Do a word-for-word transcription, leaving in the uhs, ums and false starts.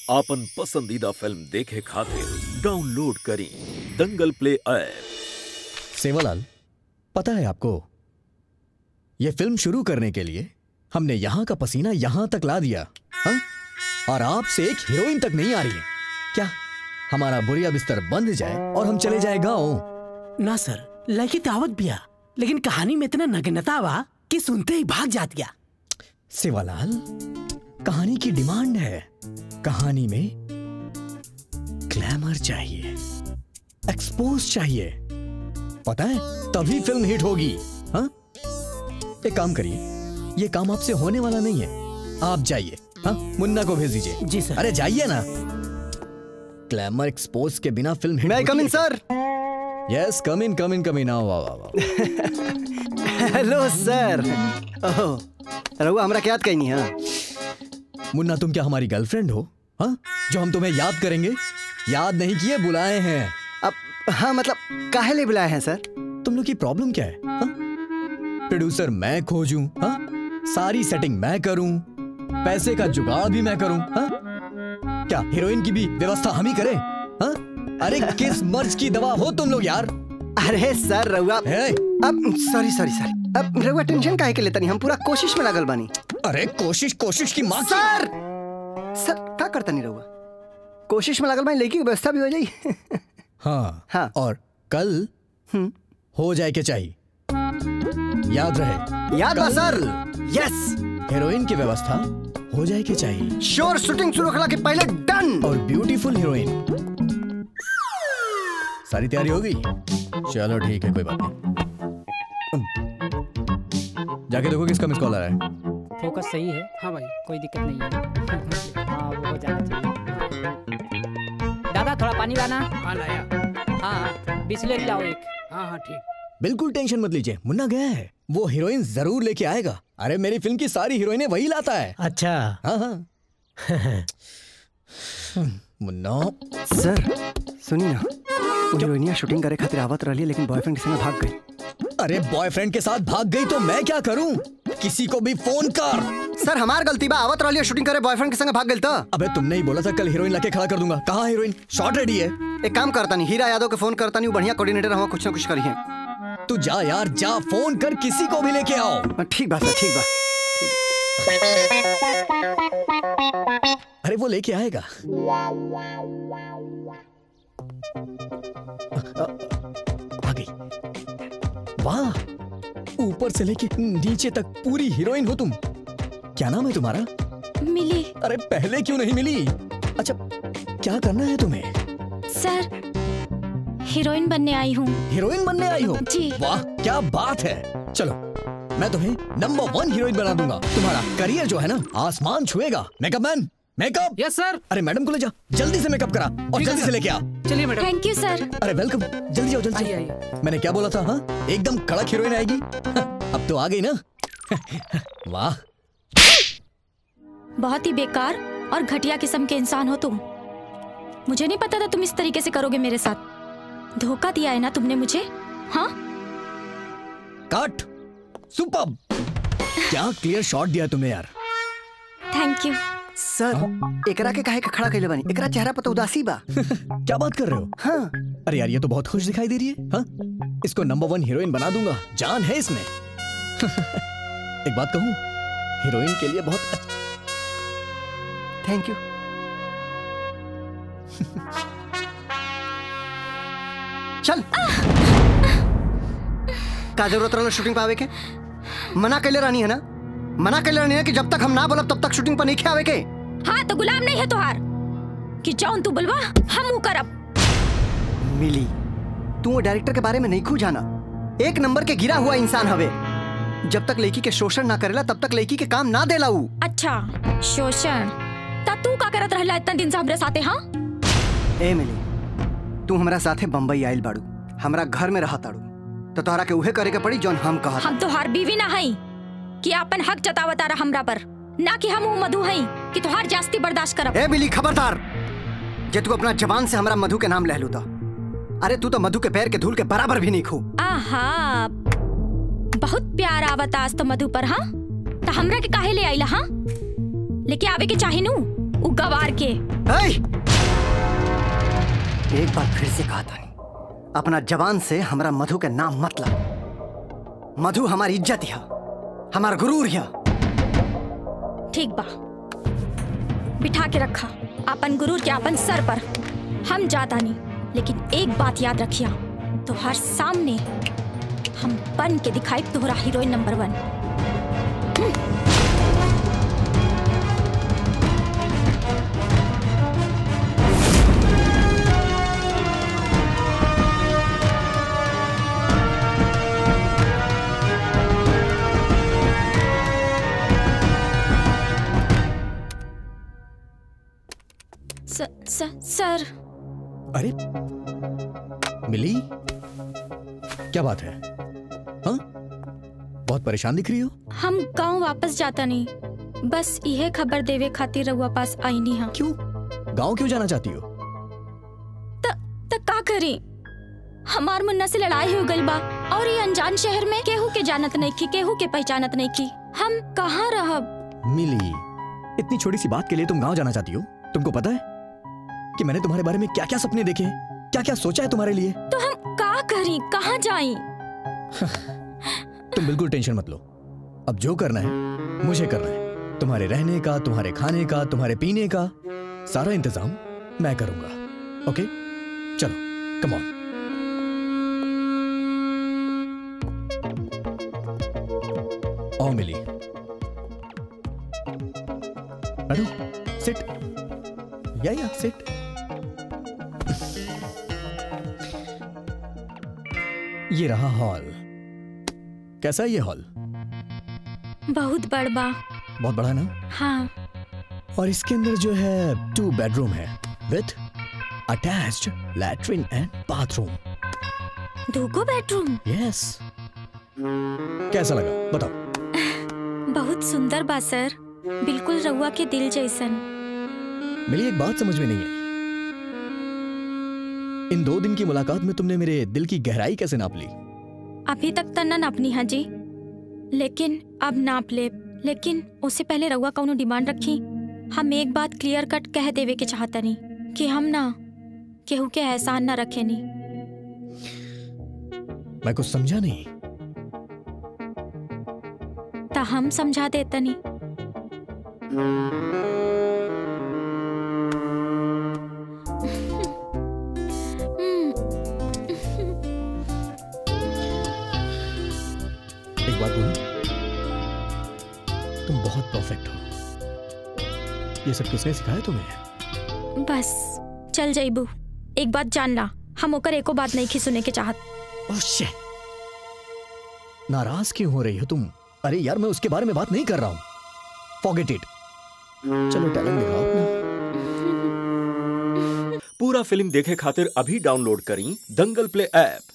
आपन पसंदीदा फिल्म देखे खातिर डाउनलोड करी दंगल प्ले ऐप। सेवालाल, पता है आपको, ये फिल्म शुरू करने के लिए हमने यहां का पसीना यहां तक ला दिया, हा? और आपसे एक हीरोइन तक नहीं आ रही है। क्या हमारा बुरिया बिस्तर बंद जाए और हम चले जाए गाँव? ना सर, लड़की दावत भी आ, लेकिन कहानी में इतना नग्नता हुआ कि सुनते ही भाग जात गया। सेवालाल, कहानी की डिमांड है। कहानी में ग्लैमर चाहिए, एक्सपोज चाहिए, पता है, तभी फिल्म हिट होगी। हाँ, एक काम करिए, ये काम आपसे होने वाला नहीं है। आप जाइए, हाँ, मुन्ना को भेज दीजिए। जी सर। अरे जाइए ना। ग्लैमर एक्सपोज के बिना फिल्म हिट मैं कम इन सर। यस, कम इन कम इन कम इन। आओ आओ आओ। Hello sir. ओह, रहुआ हमरा क्या याद कहीं नहीं? हाँ मुन्ना, तुम क्या हमारी गर्लफ्रेंड हो? हाँ, जो हम तुम्हें याद करेंगे? याद नहीं किए, बुलाए हैं। अब हाँ, मतलब काहे लिए बुलाए हैं सर? तुम लोग की प्रॉब्लम क्या है? हाँ? प्रोड्यूसर मैं खोजूं, हाँ? सारी सेटिंग मैं करूं, पैसे का जुगाड़ भी मैं करूं, हाँ? क्या हीरोइन की भी व्यवस्था हम ही करें? हाँ? अरे किस मर्ज की दवा हो तुम लोग यार? अरे सर रहुआ, अब सॉरी सॉरी सॉरी, अब रहुआ टेंशन काहे के लेता नहीं, हम पूरा कोशिश में लागल बानी। अरे कोशिश कोशिश की माँ सर सर क्या करता नहीं रहुआ? कोशिश में लागल बानी, लड़की की व्यवस्था भी हो जाई। हाँ हाँ, और कल हो जाए के चाहिए, याद रहे। याद बा सर। यस, हीरोइन की व्यवस्था हो जाए के चाहिए। श्योर, शूटिंग शुरू करने के पहले डन। और ब्यूटीफुल हीरोइन। सारी तैयारी होगी? चलो ठीक है, कोई बात नहीं। जाके देखो किसका मिस कॉल आ रहा है। फोकस सही है। हाँ भाई, कोई दिक्कत नहीं है। हाँ, वो हो जाना चाहिए। दादा थोड़ा पानी लाना। हाँ लाया। हाँ, बिस्लेरी लाओ एक। हाँ हाँ ठीक। बिल्कुल टेंशन मत लीजिए, मुन्ना गया है, वो हीरोइन जरूर लेके आएगा। अरे मेरी फिल्म की सारी हीरोइनें वही लाता है। अच्छा। हाँ हाँ। मुन्ना सर सुनिए ना, हीरोइनिया शूटिंग करे खातिर आवत रही, लेकिन बॉयफ्रेंड के संग भाग गई। अरे बॉयफ्रेंड के साथ भाग गई तो मैं क्या करूं? किसी को भी फोन कर। सर हमार गलती बा, आवत रही शूटिंग करे, बॉयफ्रेंड के संग भाग गई। तो अबे तुमने ही बोला था कल हीरोइन लाके खड़ा कर दूंगा। कहाँ हीरोइन? शॉट रेडी है। एक काम करता नहीं, हीरा यादव के फोन करता नहीं, बढ़िया कोऑर्डिनेटर हुआ, कुछ ना कुछ करिए। तू जा यार, जा, फोन कर, किसी को भी लेके आओ। ठीक बात है, ठीक बात। अरे वो लेके आएगा। आ गई। वाह, ऊपर से लेके नीचे तक पूरी हीरोइन हो तुम। क्या नाम है तुम्हारा? मिली। अरे पहले क्यों नहीं मिली? अच्छा, क्या करना है तुम्हें? सर, हीरोइन बनने आई हूँ। हीरोइन बनने आई हो? जी। वाह क्या बात है। चलो, मैं तुम्हें नंबर वन हीरोइन बना दूंगा। तुम्हारा करियर जो है ना, आसमान छुएगा। Makeup man, makeup. Yes sir. अरे मैडम को ले जा, जल्दी से मेकअप करा और जल्दी से लेके आ। चलिए मैडम। Thank you sir. अरे वेलकम, जल्दी जाओ, जल्दी आइए। मैंने क्या बोला था? हाँ, एकदम कड़क हीरोइन आएगी। अब तो आ गई ना। वाह, बहुत ही बेकार और घटिया किस्म के इंसान हो तुम। मुझे नहीं पता था तुम इस तरीके से करोगे मेरे साथ। धोखा दिया है ना तुमने मुझे। हाँ, कट। सुपर्ब। क्या क्लियर शॉट दिया तुमने यार। Thank you sir. एकरा के काहे के खड़ा कइले बानी? एकरा चेहरा पर तो उदासी बा। क्या बात कर रहे हो? हाँ। अरे यार, ये तो बहुत खुश दिखाई दे रही है। हाँ, इसको नंबर वन हीरोइन बना दूंगा, जान है इसमें। एक बात कहूँ, हीरोइन के लिए बहुत अच्छा। Thank you. चल। का जरूरत रहा शूटिंग पे आवे के? मना कैले रानी है ना, मना कैले रानी है कि जब तक हम ना बोलब तब तक शूटिंग पर नहीं आवे के। हाँ, तो गुलाम नहीं है तोहार कि जौन तू बुलवा हम ऊ करब। मिली, तू वो डायरेक्टर के बारे में नहीं खू जाना। एक नंबर के गिरा हुआ इंसान हवे। जब तक लड़की के शोषण ना करेला तब तक लड़की के काम ना देला ऊ। अच्छा, शोषण ता तू का करत रहला इतना दिन से हमरे साथे? हाँ ए मिली, तू हमरा साथे बम्बई आइल बाड़ू, हमरा घर में रहा ताड़ू, तो तोहरा के उहे करे के पड़ी जौन हम कहा। हम तोहार बीवी ना हई कि अपन हक जतावता रहा हमरा पर, ना कि हम ऊ मधु हई कि तोहार जास्ती बर्दाश्त करब। ए मिली खबरदार, जे तू अपना जबान से हमरा मधु के नाम ले लूता। अरे तू तो मधु के पैर के धूल के बराबर भी नहीं खू। आहा, बहुत प्यार आवता आज तो मधु पर। हाँ, तो हमरा के काहे ले आइला? हाँ, लेके आवे के चाही नू। उ गवार के। hey! एक बार फिर से कहा था, अपना जवान से हमारा मधु के नाम मत ला। मधु हमारी इज्जत है, हमारा गुरूर है। ठीक बा, बिठा के रखा अपन गुरूर के अपन सर पर। हम जाता नहीं, लेकिन एक बात याद रखिया, तो हर सामने हम बन के दिखाई तोहरा हीरोइन नंबर वन। स, स, सर। अरे मिली, क्या बात है? हाँ, बहुत परेशान दिख रही हो। हम गांव वापस जाता नहीं, बस यह खबर देवे खातिर रउआ पास आई नहीं। हाँ, क्यों? गांव क्यों जाना चाहती हो? त, त का करी? हमार मुन्ना से लड़ाई हो गई बा, और ये अनजान शहर में केहू के जानत नहीं की, केहू के पहचानत नहीं की। हम कहाँ रहब? मिली, इतनी छोटी सी बात के लिए तुम गांव जाना चाहती हो? तुमको पता है कि मैंने तुम्हारे बारे में क्या क्या सपने देखे हैं, क्या क्या सोचा है तुम्हारे लिए? तो हम का करी, कहाँ जाएं? तुम बिल्कुल टेंशन मत लो। अब जो करना है मुझे करना है। तुम्हारे रहने का, तुम्हारे खाने का, तुम्हारे पीने का सारा इंतजाम मैं करूंगा। ओके, चलो, कम ऑन। आओ मिली, बैठो, सिट, या या सिट। ये रहा हॉल। कैसा है ये हॉल? बहुत बड़ बा। बहुत बड़ा ना? हाँ। और इसके अंदर जो है टू बेडरूम है with attached latrine and bathroom. दो बेडरूम? यस। कैसा लगा बताओ? बहुत सुंदर बा सर, बिल्कुल रउआ के दिल जैसन। मेरी एक बात समझ में नहीं आई, इन दो दिन की मुलाकात में तुमने मेरे दिल की गहराई कैसे नाप ली? अभी तक तो ना नापनी है जी, लेकिन अब नाप ले। लेकिन उससे पहले रउआ कौनो डिमांड रखी। हम एक बात क्लियर कट कह देवे के चाहता नहीं कि हम ना केहू के एहसान ना रखे नहीं। मैं कुछ समझा नहीं। ता हम समझा देता नहीं। एक बात बोलूं, तुम बहुत परफेक्ट हो। ये सब किसने सिखाया तुम्हें? बस चल जाइबू। एक बात जान ला, हम ओकर एको बात नहीं की सुने के चाहत। ओह शिट, नाराज क्यों हो रही हो तुम? अरे यार, मैं उसके बारे में बात नहीं कर रहा हूं। Forget it. चलो टैलेंट दिखाओ अपना। पूरा फिल्म देखे खातिर अभी डाउनलोड करी दंगल प्ले ऐप।